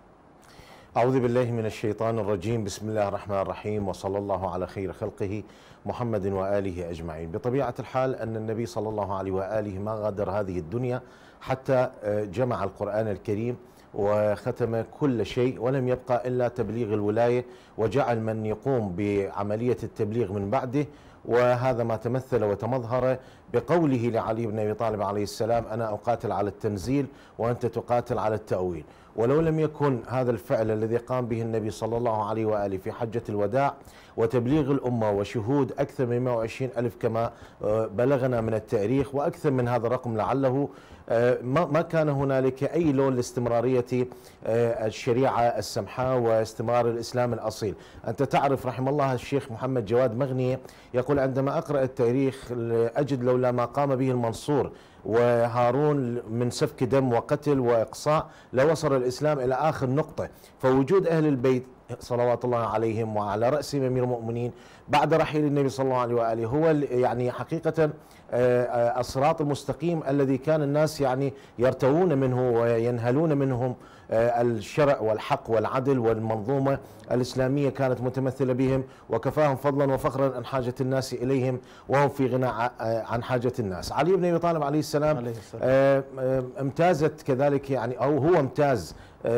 أعوذ بالله من الشيطان الرجيم، بسم الله الرحمن الرحيم، وصلى الله على خير خلقه محمد وآله أجمعين. بطبيعة الحال أن النبي صلى الله عليه وآله ما غادر هذه الدنيا حتى جمع القرآن الكريم وختم كل شيء، ولم يبقى إلا تبليغ الولاية، وجعل من يقوم بعملية التبليغ من بعده. وهذا ما تمثل وتمظهر بقوله لعلي بن أبي طالب عليه السلام: أنا أقاتل على التنزيل وأنت تقاتل على التأويل. ولو لم يكن هذا الفعل الذي قام به النبي صلى الله عليه وآله في حجة الوداع وتبليغ الأمة وشهود أكثر من 120 ألف كما بلغنا من التاريخ، وأكثر من هذا الرقم لعله، ما كان هنالك أي لون لاستمرارية الشريعة السمحاء واستمرار الإسلام الأصيل. أنت تعرف رحم الله الشيخ محمد جواد مغني يقول: عندما أقرأ التاريخ أجد لولا ما قام به المنصور وهارون من سفك دم وقتل وإقصاء لوصل الإسلام إلى آخر نقطة. فوجود أهل البيت صلوات الله عليهم وعلى رأسهم أمير المؤمنين بعد رحيل النبي صلى الله عليه وآله هو يعني حقيقة الصراط المستقيم الذي كان الناس يعني يرتوون منه وينهلون منهم. الشرع والحق والعدل والمنظومة الإسلامية كانت متمثلة بهم، وكفاهم فضلا وفخرا عن حاجة الناس إليهم وهم في غنى عن حاجة الناس. علي بن أبي طالب عليه السلام امتازت كذلك، يعني أو هو امتاز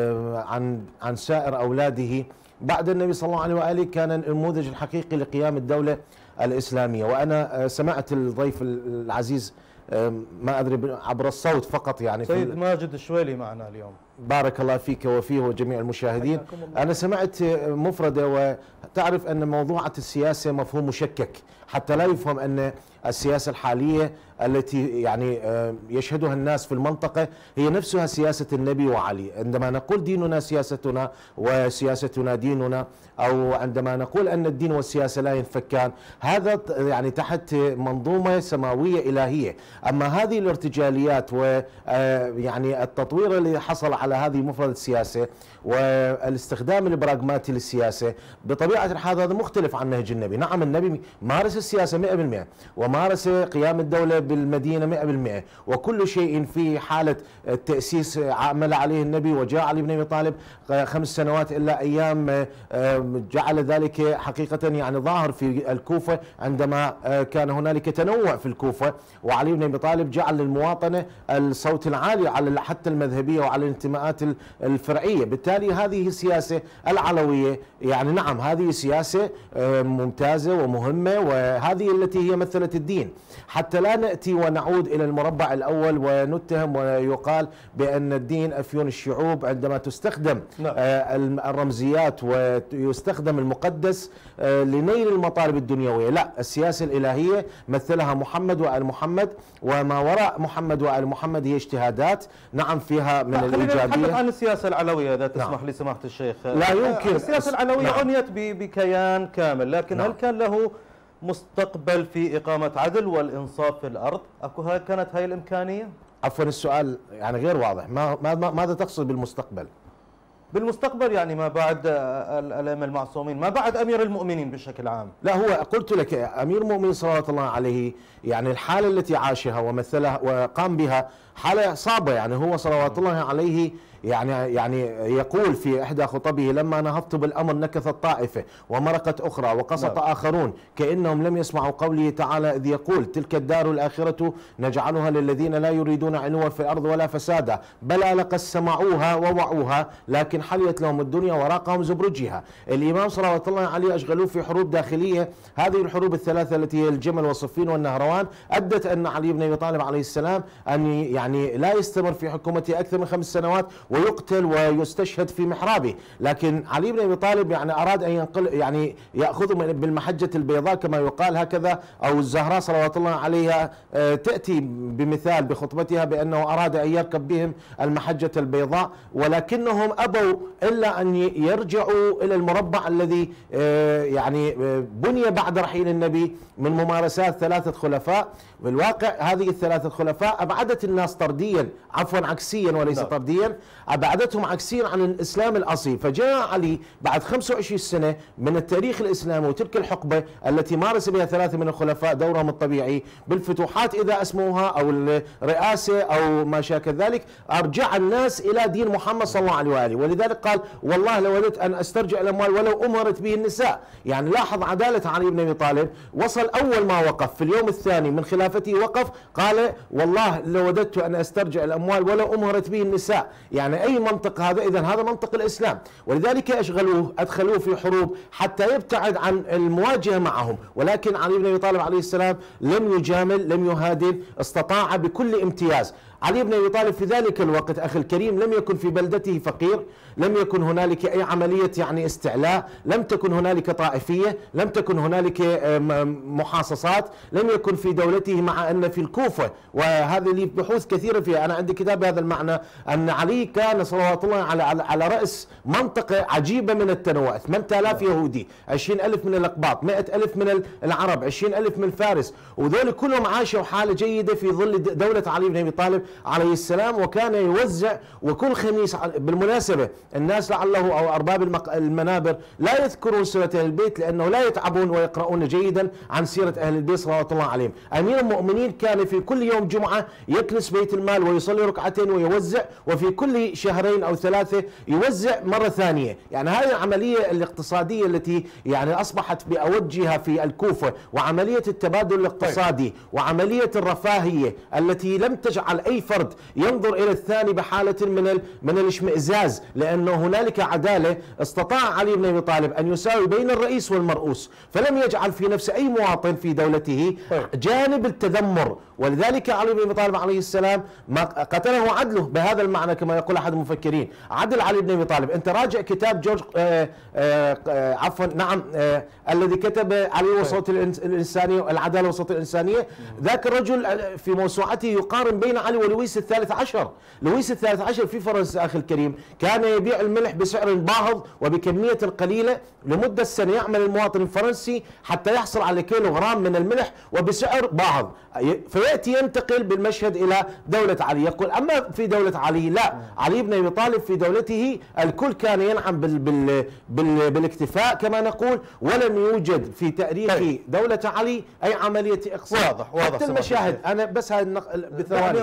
عن سائر أولاده بعد النبي صلى الله عليه وآله، كان النموذج الحقيقي لقيام الدولة الإسلامية. وأنا سمعت الضيف العزيز ما أدري عبر الصوت فقط، يعني سيد ماجد الشويلي معنا اليوم. بارك الله فيك وفيه وجميع المشاهدين. أنا سمعت مفردة، وتعرف أن موضوعة السياسة مفهوم مشكك، حتى لا يفهم أن السياسة الحالية التي يعني يشهدها الناس في المنطقة هي نفسها سياسة النبي وعلي. عندما نقول ديننا سياستنا وسياستنا ديننا، أو عندما نقول أن الدين والسياسة لا ينفكان، هذا يعني تحت منظومة سماوية إلهية. أما هذه الارتجاليات ويعني التطوير اللي حصل على هذه مفردة السياسة والاستخدام البراغماتي للسياسة، بطبيعة الحال هذا مختلف عن نهج النبي. نعم النبي مارس السياسة 100%، ومارس قيام الدولة بالمدينة 100%، وكل شيء في حالة التأسيس عمل عليه النبي. وجاء علي بن أبي طالب 5 سنوات إلا أيام جعل ذلك حقيقة يعني ظاهر في الكوفة، عندما كان هنالك تنوع في الكوفة، وعلي بن أبي طالب جعل للمواطنة الصوت العالي على حتى المذهبية وعلى الانتماءات الفرعية. بالتالي هذه السياسة العلوية يعني نعم هذه سياسة ممتازة ومهمة، وهذه التي هي مثلت الدين، حتى لا نأتي ونعود إلى المربع الأول ونتهم ويقال بأن الدين أفيون الشعوب عندما تستخدم الرمزيات ويستخدم المقدس لنيل المطالب الدنيوية. لا، السياسة الإلهية مثلها محمد وآل محمد، وما وراء محمد وآل محمد هي اجتهادات نعم فيها من الإيجابية. خلينا نتحدث عن السياسة العلوية إذا تسمح لي سماحة الشيخ. لا يمكن. السياسة العلوية عنيت بكيان كامل، لكن هل كان له مستقبل في إقامة عدل والإنصاف في الأرض؟ كانت هاي الإمكانية؟ عفوا السؤال يعني غير واضح، ماذا تقصد بالمستقبل؟ بالمستقبل يعني ما بعد الأئمة المعصومين، ما بعد أمير المؤمنين بشكل عام. لا، هو قلت لك أمير المؤمنين صلوات الله عليه يعني الحالة التي عاشها ومثلها وقام بها حالة صعبة. يعني هو صلوات الله عليه يعني يقول في إحدى خطبه: لما نهضت بالأمر نكثت طائفة ومرقت أخرى وقسط آخرون كأنهم لم يسمعوا قوله تعالى إذ يقول تلك الدار الآخرة نجعلها للذين لا يريدون علوا في الأرض ولا فسادا بلى لقد سمعوها ووعوها لكن حليت لهم الدنيا وراقهم زبرجها. الإمام صلوات الله عليه أشغلوه في حروب داخلية، هذه الحروب الثلاثة التي هي الجمل والصفين والنهروان أدت أن علي بن أبي طالب عليه السلام أن يعني لا يستمر في حكومته أكثر من 5 سنوات ويقتل ويستشهد في محرابه. لكن علي بن أبي طالب يعني أراد أن ينقل يعني يأخذ بالمحجة البيضاء كما يقال هكذا، أو الزهراء صلوات الله عليها تأتي بمثال بخطبتها بأنه أراد أن يركب بهم المحجة البيضاء، ولكنهم أبوا إلا أن يرجعوا إلى المربع الذي يعني بني بعد رحيل النبي من ممارسات 3 خلفاء. بالواقع هذه ال3 خلفاء أبعدت الناس طرديا، عفوا عكسيا وليس طرديا، أبعدتهم عكسيا عن الإسلام الأصيل. فجاء علي بعد 25 سنة من التاريخ الإسلامي وتلك الحقبة التي مارس بها 3 من الخلفاء دورهم الطبيعي بالفتوحات إذا أسموها أو الرئاسة أو ما شاكل ذلك، أرجع الناس إلى دين محمد صلى الله عليه وآله. ولذلك قال والله لوددت أن أسترجع الأموال ولو أمهرت به النساء. يعني لاحظ عدالة علي بن أبي طالب، وصل أول ما وقف في اليوم الثاني من خلافته وقف قال والله لوددت أن أسترجع الأموال ولو أمهرت به النساء. يعني أي منطق هذا؟ إذن هذا منطق الإسلام. ولذلك أدخلوه في حروب حتى يبتعد عن المواجهة معهم. ولكن علي بن أبي طالب عليه السلام لم يجامل، لم يهادن، استطاع بكل امتياز. علي بن أبي طالب في ذلك الوقت أخي الكريم لم يكن في بلدته فقير، لم يكن هنالك أي عملية يعني استعلاء، لم تكن هنالك طائفية، لم تكن هنالك محاصصات، لم يكن في دولته، مع أن في الكوفة وهذه لي بحوث كثيرة فيها، أنا عندي كتاب بهذا المعنى، أن علي كان صلوات الله على رأس منطقة عجيبة من التنوع، 8000 يهودي، 20,000 من الأقباط، 100,000 من العرب، 20,000 من فارس، وذول كلهم عاشوا حالة جيدة في ظل دولة علي بن أبي طالب عليه السلام. وكان يوزع، وكل خميس بالمناسبة الناس لعله أو أرباب المنابر لا يذكرون سيرة أهل البيت لأنه لا يتعبون ويقرؤون جيدا عن سيرة أهل البيت صلوات الله عليهم. أمير المؤمنين كان في كل يوم جمعة يكنس بيت المال ويصلي ركعتين ويوزع، وفي كل 2 أو 3 يوزع مرة ثانية. يعني هذه العملية الاقتصادية التي يعني أصبحت بأوجها في الكوفة، وعملية التبادل الاقتصادي وعملية الرفاهية التي لم تجعل أي فرد ينظر إلى الثاني بحالة من الاشمئزاز، لأنه هنالك عدالة. استطاع علي بن أبي طالب أن يساوي بين الرئيس والمرؤوس، فلم يجعل في نفس أي مواطن في دولته جانب التذمر. ولذلك علي بن أبي طالب عليه السلام ما قتله عدله بهذا المعنى كما يقول أحد المفكرين، عدل علي بن أبي طالب. أنت راجع كتاب جورج عفوا نعم الذي كتب عليه وسط الإنسانية، العدالة وسط الإنسانية، ذاك الرجل في موسوعته يقارن بين علي ولويس ال13. لويس ال13 في فرنسا أخي الكريم كان يبيع الملح بسعر باهظ وبكمية قليلة لمدة سنة، يعمل المواطن الفرنسي حتى يحصل على كيلو غرام من الملح وبسعر باهظ، فيأتي ويأتي ينتقل بالمشهد إلى دولة علي، يقول أما في دولة علي لا، علي بن أبي طالب في دولته الكل كان ينعم بالاكتفاء كما نقول، ولم يوجد في تاريخ دولة علي أي عملية إقصاء. واضح حتى المشاهد، أنا بس بثواني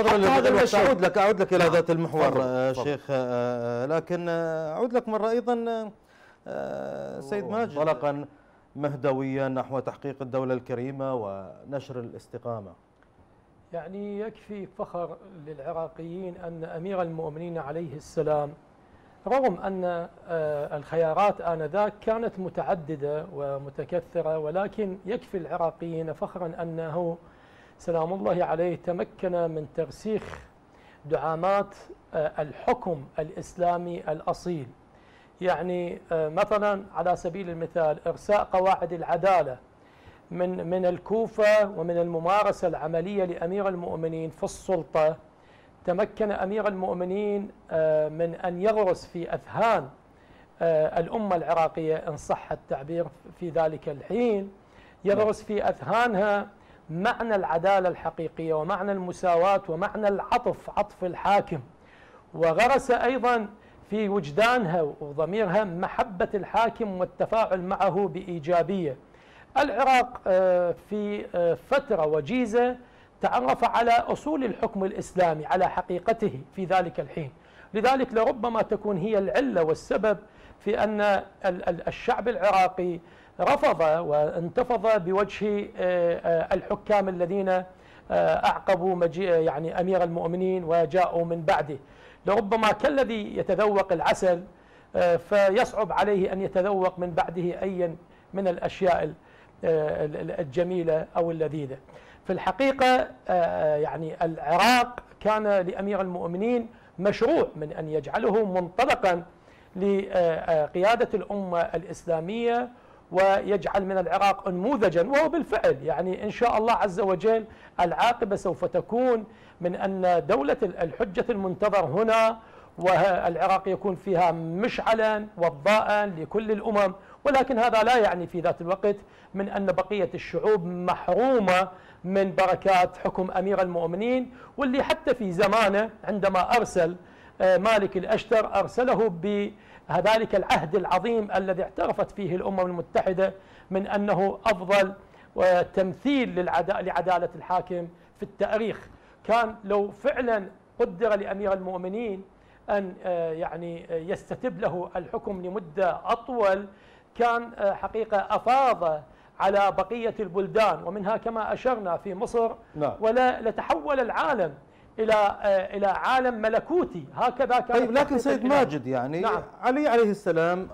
أعود لك إلى ذات المحور شيخ، لكن أعود لك مرة أيضا سيد ماجد، انطلاقا مهدويا نحو تحقيق الدولة الكريمة ونشر الاستقامة. يعني يكفي فخر للعراقيين أن أمير المؤمنين عليه السلام رغم أن الخيارات آنذاك كانت متعددة ومتكثرة، ولكن يكفي العراقيين فخرا أنه سلام الله عليه تمكن من ترسيخ دعامات الحكم الإسلامي الأصيل. يعني مثلا على سبيل المثال إرساء قواعد العدالة من الكوفة ومن الممارسة العملية لأمير المؤمنين في السلطة. تمكن أمير المؤمنين من أن يغرس في أذهان الأمة العراقية إن صح التعبير في ذلك الحين، يغرس في أذهانها معنى العدالة الحقيقية ومعنى المساواة ومعنى العطف، عطف الحاكم، وغرس أيضا في وجدانها وضميرها محبة الحاكم والتفاعل معه بإيجابية. العراق في فترة وجيزة تعرف على أصول الحكم الإسلامي على حقيقته في ذلك الحين، لذلك لربما تكون هي العلة والسبب في أن الشعب العراقي رفض وانتفض بوجه الحكام الذين أعقبوا مجيء يعني أمير المؤمنين وجاءوا من بعده. لربما كالذي يتذوق العسل فيصعب عليه أن يتذوق من بعده أي من الأشياء الجميلة أو اللذيذة. في الحقيقة يعني العراق كان لأمير المؤمنين مشروع من أن يجعله منطلقا لقيادة الأمة الإسلامية ويجعل من العراق نموذجا، وهو بالفعل يعني إن شاء الله عز وجل العاقبة سوف تكون من أن دولة الحجة المنتظر هنا والعراق يكون فيها مشعلا وضاء لكل الأمم، ولكن هذا لا يعني في ذات الوقت من أن بقية الشعوب محرومة من بركات حكم أمير المؤمنين، واللي حتى في زمانه عندما أرسل مالك الأشتر أرسله بذلك العهد العظيم الذي اعترفت فيه الأمم المتحدة من أنه أفضل تمثيل لعدالة الحاكم في التاريخ. كان لو فعلا قدر لأمير المؤمنين أن يعني يستتب له الحكم لمدة أطول كان حقيقة أفاض على بقية البلدان ومنها كما أشرنا في مصر، ولا لتحول العالم إلى عالم ملكوتي. هكذا كان. طيب لكن سيد ماجد يعني علي عليه السلام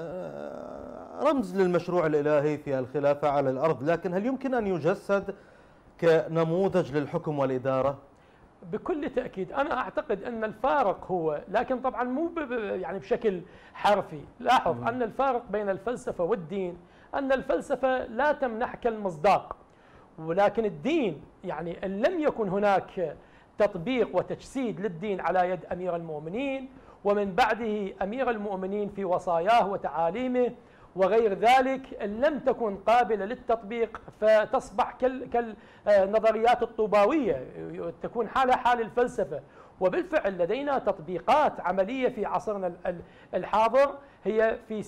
رمز للمشروع الإلهي في الخلافة على الأرض، لكن هل يمكن أن يجسد كنموذج للحكم والإدارة؟ بكل تأكيد. أنا أعتقد أن الفارق هو، لكن طبعا مو يعني بشكل حرفي. لاحظ أن الفارق بين الفلسفة والدين أن الفلسفة لا تمنحك المصداق، ولكن الدين يعني إن لم يكن هناك تطبيق وتجسيد للدين على يد أمير المؤمنين ومن بعده أمير المؤمنين في وصاياه وتعاليمه وغير ذلك، إن لم تكن قابلة للتطبيق فتصبح كالنظريات الطوباوية، تكون حالة حال الفلسفة. وبالفعل لدينا تطبيقات عملية في عصرنا الحاضر هي في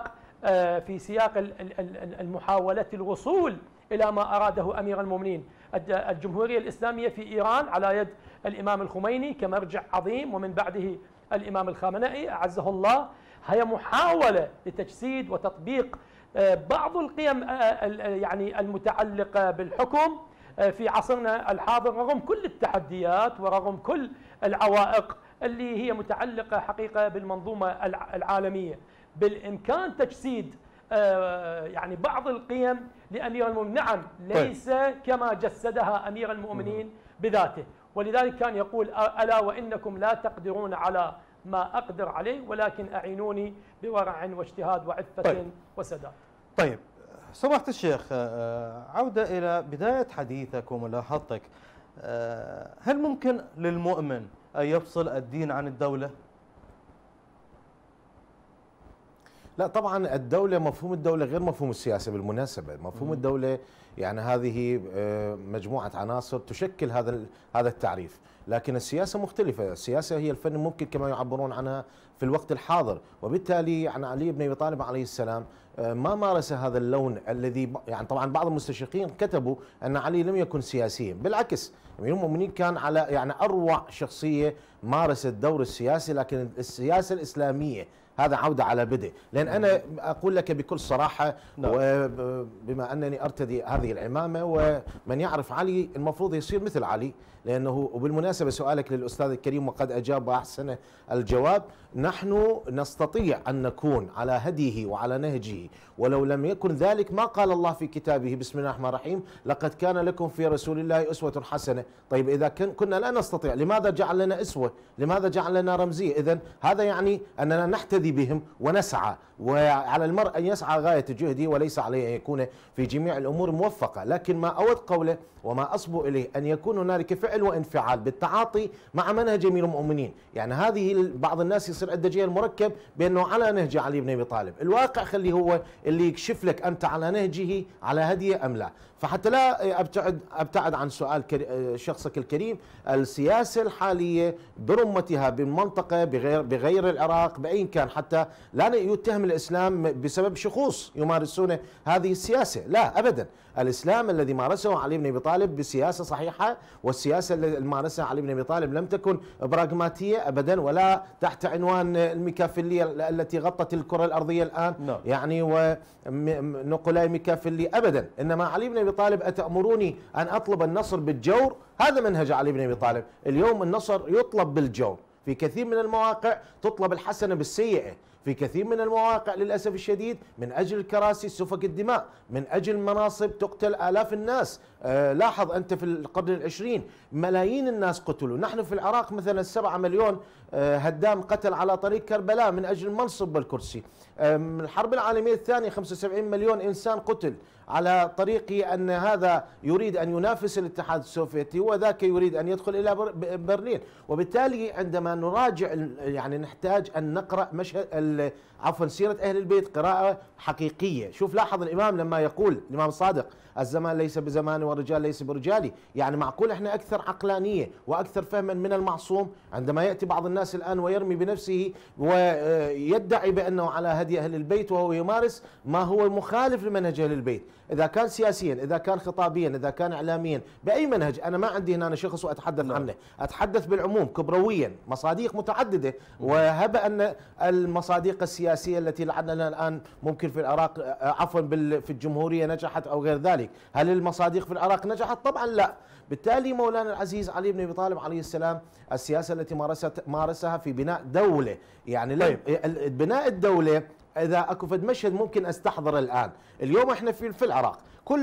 سياق المحاولة الوصول إلى ما أراده أمير المؤمنين. الجمهورية الإسلامية في إيران على يد الإمام الخميني كمرجع عظيم ومن بعده الإمام الخامنئي أعزه الله، هي محاولة لتجسيد وتطبيق بعض القيم يعني المتعلقة بالحكم في عصرنا الحاضر رغم كل التحديات ورغم كل العوائق اللي هي متعلقة حقيقة بالمنظومة العالمية. بالإمكان تجسيد يعني بعض القيم لأمير المؤمنين، نعم ليس كما جسدها أمير المؤمنين بذاته، ولذلك كان يقول ألا وإنكم لا تقدرون على ما أقدر عليه ولكن أعينوني بورع واجتهاد وعفة وسداد. طيب سماحة الشيخ، عودة إلى بداية حديثك وملاحظتك، هل ممكن للمؤمن أن يفصل الدين عن الدولة؟ لا طبعا الدولة، مفهوم الدولة غير مفهوم السياسة بالمناسبة. مفهوم الدولة يعني هذه مجموعة عناصر تشكل هذا التعريف، لكن السياسة مختلفة. السياسة هي الفن ممكن كما يعبرون عنها في الوقت الحاضر، وبالتالي يعني علي بن أبي طالب عليه السلام ما مارس هذا اللون الذي يعني طبعا بعض المستشرقين كتبوا أن علي لم يكن سياسيا، بالعكس أمير المؤمنين كان على يعني أروع شخصية مارس الدور السياسي، لكن السياسة الإسلامية هذا عودة على بدء. لأن أنا أقول لك بكل صراحة وبما أنني أرتدي هذه العمامة، ومن يعرف علي المفروض يصير مثل علي، لأنه وبالمناسبة سؤالك للأستاذ الكريم وقد أجاب وأحسن الجواب، نحن نستطيع أن نكون على هديه وعلى نهجه، ولو لم يكن ذلك ما قال الله في كتابه بسم الله الرحمن الرحيم لقد كان لكم في رسول الله أسوة حسنة. طيب إذا كنا لا نستطيع، لماذا جعل لنا أسوة؟ لماذا جعل لنا رمزية؟ إذن هذا يعني أننا نحتذي بهم ونسعى، وعلى المرء أن يسعى غاية جهده وليس عليه أن يكون في جميع الأمور موفقة. لكن ما أود قوله وما أصبو إليه أن يكون هنالك فعل وانفعال بالتعاطي مع منهج أمير المؤمنين. يعني هذه بعض الناس يصير عنده جهل مركب بأنه على نهج علي بن أبي طالب، الواقع خليه هو اللي يكشف لك أنت على نهجه على هديه أم لا. فحتى لا أبتعد عن سؤال شخصك الكريم، السياسة الحالية برمتها بالمنطقة بغير العراق بأين كان، حتى لا يتهم الإسلام بسبب شخوص يمارسون هذه السياسة، لا أبدا. الإسلام الذي مارسه علي بن أبي طالب بسياسة صحيحة، والسياسة التي مارسها علي بن أبي طالب لم تكن براغماتية أبدا، ولا تحت عنوان الميكافيلية التي غطت الكرة الأرضية الآن يعني ونقلاء ميكافيلي أبدا. إنما علي بن أبي طالب أتأمروني أن أطلب النصر بالجور؟ هذا منهج علي بن أبي طالب. اليوم النصر يطلب بالجور، في كثير من المواقع تطلب الحسنة بالسيئة، في كثير من المواقع للأسف الشديد من أجل الكراسي سفك الدماء، من أجل المناصب تقتل آلاف الناس. لاحظ أنت في القرن العشرين ملايين الناس قتلوا. نحن في العراق مثلا 7 مليون هدام قتل على طريق كربلاء من أجل المنصب والكرسي. الحرب العالمية الثانية 75 مليون إنسان قتل على طريق أن هذا يريد أن ينافس الاتحاد السوفيتي وذاك يريد أن يدخل إلى برلين. وبالتالي عندما نراجع يعني نحتاج أن نقرأ مشهد عفوا سيرة أهل البيت قراءة حقيقية. شوف لاحظ الإمام لما يقول الإمام الصادق الزمان ليس بزماني والرجال ليس برجالي، يعني معقول احنا أكثر عقلانية وأكثر فهما من المعصوم عندما يأتي بعض الناس الآن ويرمي بنفسه ويدعي بأنه على هدي أهل البيت وهو يمارس ما هو مخالف لمنهج أهل البيت، إذا كان سياسيا، إذا كان خطابيا، إذا كان إعلاميا، بأي منهج. أنا ما عندي هنا شخص وأتحدث عنه، أتحدث بالعموم كبرويا، مصادق متعددة. وهب أن المصادق السياسية التي لعلنا الآن ممكن في العراق عفوا في الجمهورية نجحت أو غير ذلك، هل المصادق في العراق نجحت؟ طبعا لا. بالتالي مولانا العزيز علي بن أبي طالب عليه السلام السياسة التي مارسها في بناء دولة، يعني بناء الدولة إذا أكو فد مشهد ممكن أستحضر الآن. اليوم إحنا في العراق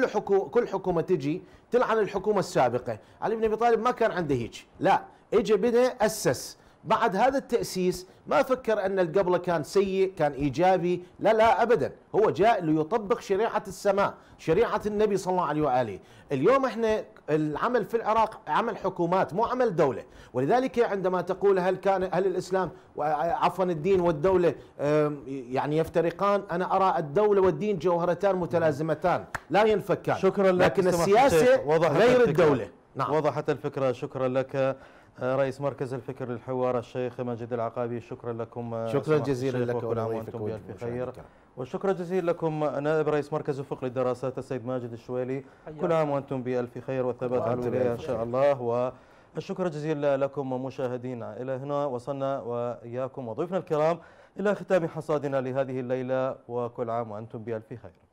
كل حكومة تجي تلعن الحكومة السابقة. علي بن أبي طالب ما كان عنده هيك، لا إجا بدا أسس. بعد هذا التأسيس ما فكر أن اللي قبله كان سيء كان إيجابي، لا أبدا، هو جاء ليطبق شريعة السماء، شريعة النبي صلى الله عليه وآله. اليوم احنا العمل في العراق عمل حكومات مو عمل دولة، ولذلك عندما تقول هل الإسلام عفوا الدين والدولة يعني يفترقان، أنا أرى الدولة والدين جوهرتان متلازمتان لا ينفكان. شكرا لك، لكن السياسة غير الدولة. نعم. وضحت الفكرة. شكرا لك رئيس مركز الفكر للحوار الشيخ ماجد العقابي. شكرا لكم. شكرا جزيلا لك وكل عام وانتم بألف خير. والشكر جزيلا لكم نائب رئيس مركز الفقه للدراسات السيد ماجد الشويلي. كل عام وانتم بألف خير والثبات على الولاية ان شاء الله. والشكر جزيلا لكم مشاهدينا. الى هنا وصلنا واياكم وضيوفنا الكرام الى ختام حصادنا لهذه الليلة، وكل عام وانتم بألف خير.